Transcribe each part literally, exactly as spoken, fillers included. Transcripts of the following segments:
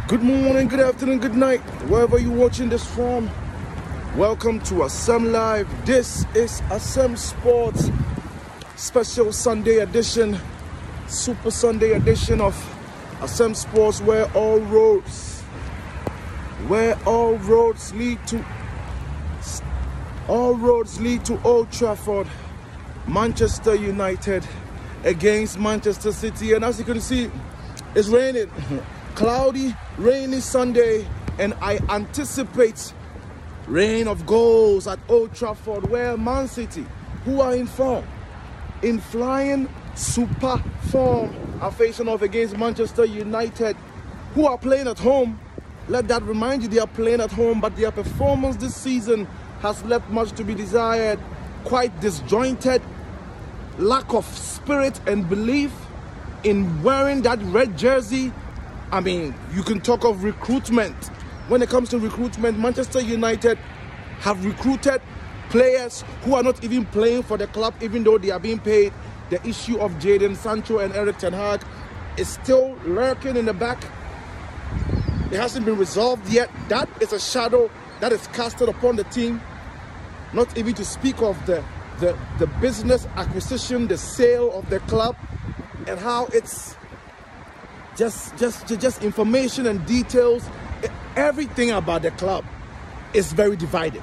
Good morning, good afternoon, good night, wherever you're watching this from. Welcome to Assam Live. This is Assam Sports special Sunday edition, Super Sunday edition of Assam Sports, where all roads, where all roads lead to, all roads lead to Old Trafford. Manchester United against Manchester City, and as you can see, it's raining. Cloudy, rainy Sunday, and I anticipate rain of goals at Old Trafford, where Man City, who are in form, in flying super form, are facing off against Manchester United, who are playing at home. Let that remind you, they are playing at home, but their performance this season has left much to be desired. Quite disjointed, lack of spirit and belief in wearing that red jersey. I mean, you can talk of recruitment. When it comes to recruitment, Manchester United have recruited players who are not even playing for the club, even though they are being paid. The issue of Jadon Sancho and Erik ten Hag is still lurking in the back. It hasn't been resolved yet. That is a shadow that is casted upon the team. Not even to speak of the, the, the business acquisition, the sale of the club, and how it's Just, just, just information and details. Everything about the club is very divided.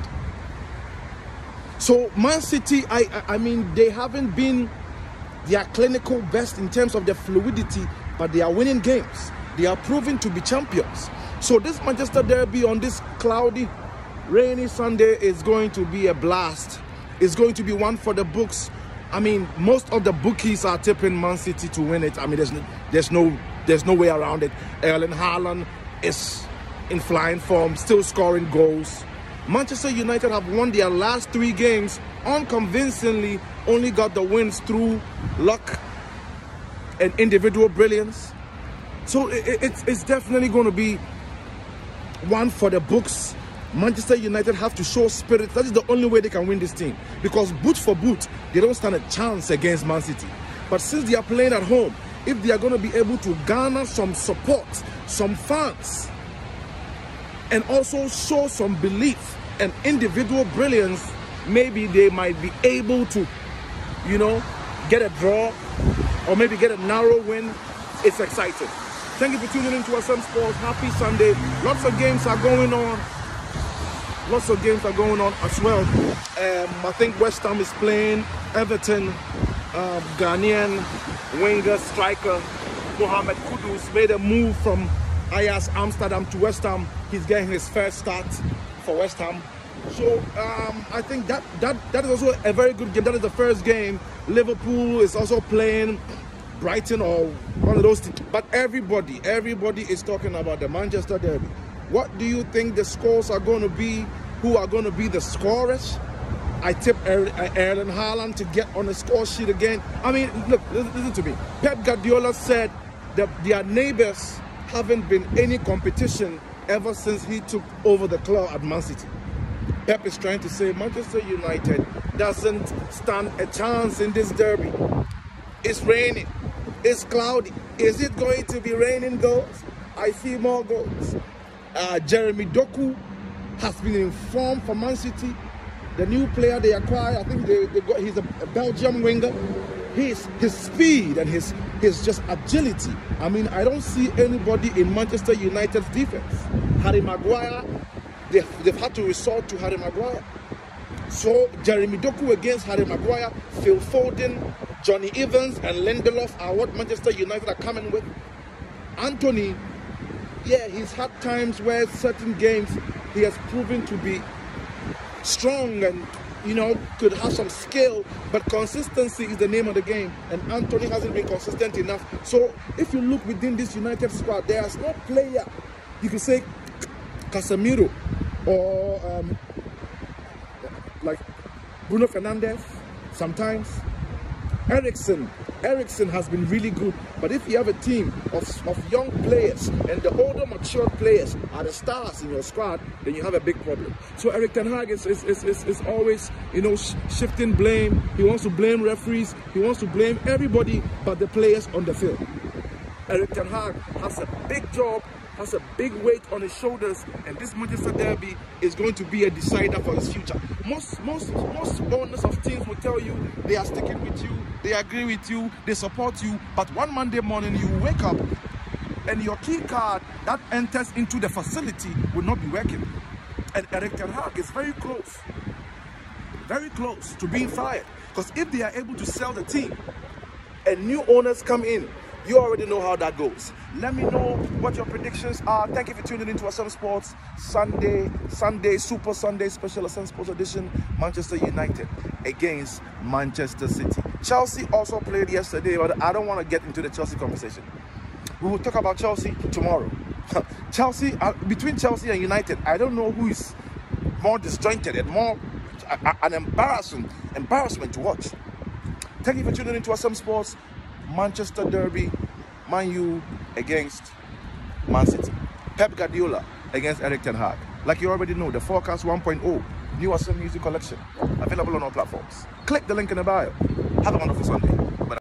So Man City, I, I mean, they haven't been their clinical best in terms of their fluidity, but they are winning games. They are proving to be champions. So this Manchester derby on this cloudy, rainy Sunday is going to be a blast. It's going to be one for the books. I mean, most of the bookies are tipping Man City to win it. I mean, there's no, there's no, there's no way around it. Erling Haaland is in flying form, still scoring goals. Manchester United have won their last three games unconvincingly, only got the wins through luck and individual brilliance. So it, it's, it's definitely going to be one for the books. Manchester United have to show spirit. That is the only way they can win this team, because boot for boot, they don't stand a chance against Man City. But since they are playing at home, if they are going to be able to garner some support, some fans, and also show some belief and individual brilliance, maybe they might be able to, you know, get a draw or maybe get a narrow win. It's exciting. Thank you for tuning in to Assam Sports. Happy Sunday. Lots of games are going on. Lots of games are going on as well. Um, I think West Ham is playing Everton. Uh, Ghanaian winger striker Mohamed Kudus made a move from Ajax Amsterdam to West Ham. He's getting his first start for West Ham. So um, I think that, that, that is also a very good game. That is the first game. Liverpool is also playing Brighton or one of those things. But everybody, everybody is talking about the Manchester derby. What do you think the scores are going to be? Who are going to be the scorers? I tip er Erling Haaland to get on the score sheet again. I mean, look, listen, listen to me. Pep Guardiola said that their neighbors haven't been any competition ever since he took over the club at Man City. Pep is trying to say Manchester United doesn't stand a chance in this derby. It's raining. It's cloudy. Is it going to be raining goals? I see more goals. Uh, Jeremy Doku has been informed for Man City. The new player they acquired, I think they, they got, he's a, a Belgian winger. His, his speed and his, his just agility. I mean, I don't see anybody in Manchester United's defense. Harry Maguire, they've, they've had to resort to Harry Maguire. So Jeremy Doku against Harry Maguire, Phil Foden, Johnny Evans and Lindelof are what Manchester United are coming with. Anthony, yeah, he's had times where certain games he has proven to be strong and, you know, could have some skill, but consistency is the name of the game, and Anthony hasn't been consistent enough. So if you look within this United squad, there's no player, you could say Casemiro or um, like Bruno Fernandes sometimes. Eriksen, Eriksen has been really good, but if you have a team of, of young players and the older mature players are the stars in your squad, then you have a big problem. So Erik ten Hag is, is, is, is, is always, you know, sh shifting blame. He wants to blame referees. He wants to blame everybody but the players on the field. Erik ten Hag has a big job, has a big weight on his shoulders, and this Manchester derby is going to be a decider for his future. Most, most, most owners of teams will tell you they are sticking with you, they agree with you, they support you, but one Monday morning you wake up and your key card that enters into the facility will not be working. And Erik ten Hag is very close, very close to being fired. Because if they are able to sell the team and new owners come in, you already know how that goes. Let me know what your predictions are. Thank you for tuning into Asem Sports Sunday, Sunday, Super Sunday Special Asem Sports Edition. Manchester United against Manchester City. Chelsea also played yesterday, but I don't want to get into the Chelsea conversation. We will talk about Chelsea tomorrow. Chelsea, uh, between Chelsea and United, I don't know who is more disjointed and more uh, an embarrassing embarrassment to watch. Thank you for tuning into Asem Sports. Manchester derby, Man U against Man City. Pep Guardiola against Erik ten Hag. Like you already know, the Forecast one point oh, new Asem music collection, available on all platforms. Click the link in the bio. Have a wonderful Sunday.